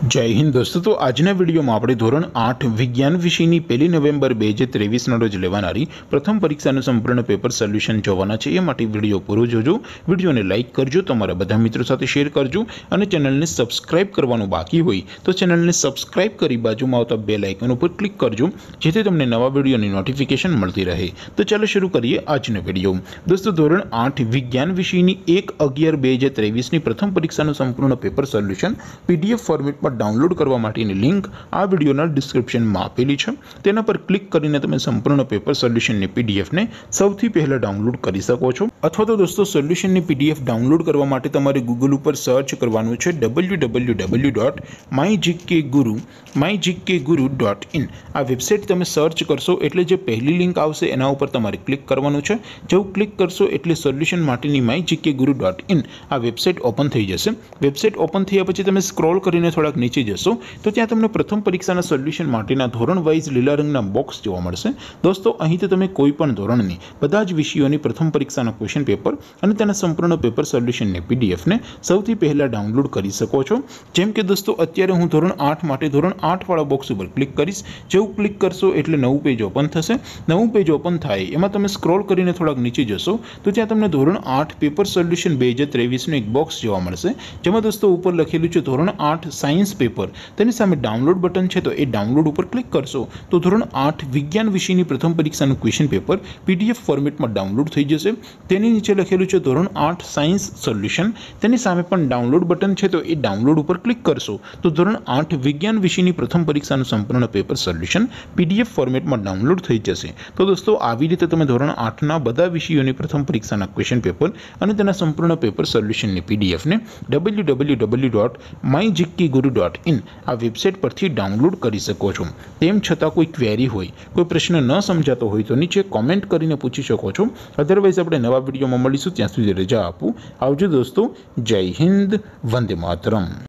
जय हिंद दोस्तों। तो आजना वीडियो में આપણે ધોરણ 8 વિજ્ઞાન વિષયની 1 નવેમ્બર 2023 ના રોજ લેવાનારી પ્રથમ પરીક્ષાનું સંપૂર્ણ પેપર સોલ્યુશન જોવાના છે। એ માટે વિડિયો પૂરો જોજો, વિડિયોને લાઈક કરજો, તમારા બધા મિત્રો સાથે શેર કરજો અને ચેનલને સબસ્ક્રાઇબ કરવાનું બાકી હોય તો ચેનલને સબસ્ક્રાઇબ કરી બાજુમાં આવતા બેલ આઇકન ઉપર ક્લિક કરજો જેથી તમને નવા વિડિયોની નોટિફિકેશન મળતી રહે। તો ચાલો શરૂ કરીએ આજનો વિડિયો। દોસ્તો ધોરણ 8 વિજ્ઞાન વિષયની 1/11/2023 ની પ્રથમ પરીક્ષાનું સંપૂર્ણ પેપર સોલ્યુશન પીડીએફ ફોર્મેટમાં डाउनलॉड करवा माटेनी लिंक आ वीडियोना डिस्क्रिप्शन में आपेली है। तेना पर क्लिक करीने तमे संपूर्ण पेपर सोल्यूशन ने पीडीएफ ने सौथी पहला डाउनलॉड करी सको छो। अथवा तो दोस्तों सोल्यूशन ने पीडीएफ डाउनलॉड करवा माटे तमारे गूगल पर सर्च करवानुं छे www.mygkguru.in। आ वेबसाइट तमे सर्च करशो एटले जे पहली लिंक आवशे एना उपर तमारे क्लिक करवानुं छे। जो क्लिक करशो एटले सोल्यूशन माटेनी mygkguru.in आ वेबसाइट ओपन थई जशे। वेबसाइट ओपन थया पछी तमे स्क्रॉल करीने थोड़ा नीचे जशो तो त्यां तमने प्रथम परीक्षाना सोल्यूशन माटेना धोरण वाइज लीला रंगना बॉक्स जोवा मळशे। दोस्तों અહીંથી તમે કોઈપણ ધોરણની બધા જ વિષયોની પ્રથમ પરીક્ષાના ક્વેશ્ચન પેપર અને તેના સંપૂર્ણ પેપર સોલ્યુશનની પીડીએફ ને સૌથી પહેલા ડાઉનલોડ કરી શકો છો। જેમ કે દોસ્તો અત્યારે હું ધોરણ 8 માટે ધોરણ 8 વાળા બોક્સ ઉપર ક્લિક કરીશ। જેવું ક્લિક કરશો એટલે નવું પેજ ઓપન થશે। નવું પેજ ઓપન થાય એમાં તમે સ્ક્રોલ કરીને થોડાક નીચે જશો તો ત્યાં તમને ધોરણ 8 પેપર સોલ્યુશન 2023 નું એક બોક્સ જોવા મળશે। જેમાં દોસ્તો ઉપર લખેલું છે ધોરણ 8 સાયન્સ पेपर तेनी सामे डाउनलॉड बटन है तो ये डाउनलॉड पर क्लिक करशो तो धोरण 8 विज्ञान विषय प्रथम परीक्षा क्वेश्चन पेपर पीडीएफ फॉर्मेट में डाउनलॉड थी जैसे। नीचे लखेलू है धोरण 8 सायन्स सोल्यूशन तेनी सामे पण डाउनलॉड बटन है तो ये डाउनलॉड पर क्लिक करशो तो धोरण 8 विज्ञान विषय प्रथम परीक्षा संपूर्ण पेपर सोल्यूशन पीडीएफ फॉर्मेट में डाउनलॉड थी जैसे। तो दोस्तों આવી રીતે તમે ધોરણ 8 ના બધા વિષયોની પ્રથમ પરીક્ષાના ક્વેશ્ચન પેપર અને તેના સંપૂર્ણ પેપર સોલ્યુશનની પીડીએફ ને www.mygkguru.in आ वेबसाइट पर डाउनलॉड करी सको छो। तेम छतां कोई क्वेरी होय, कोई प्रश्न न समजातो होय तो नीचे कॉमेंट करीने पूछी शको छो। अदरवाइज आपणे नवा विडियोमां मळीशुं, त्यां सुधी रजा आपो। आवजो दोस्तों। जय हिंद, वंदे मातरम।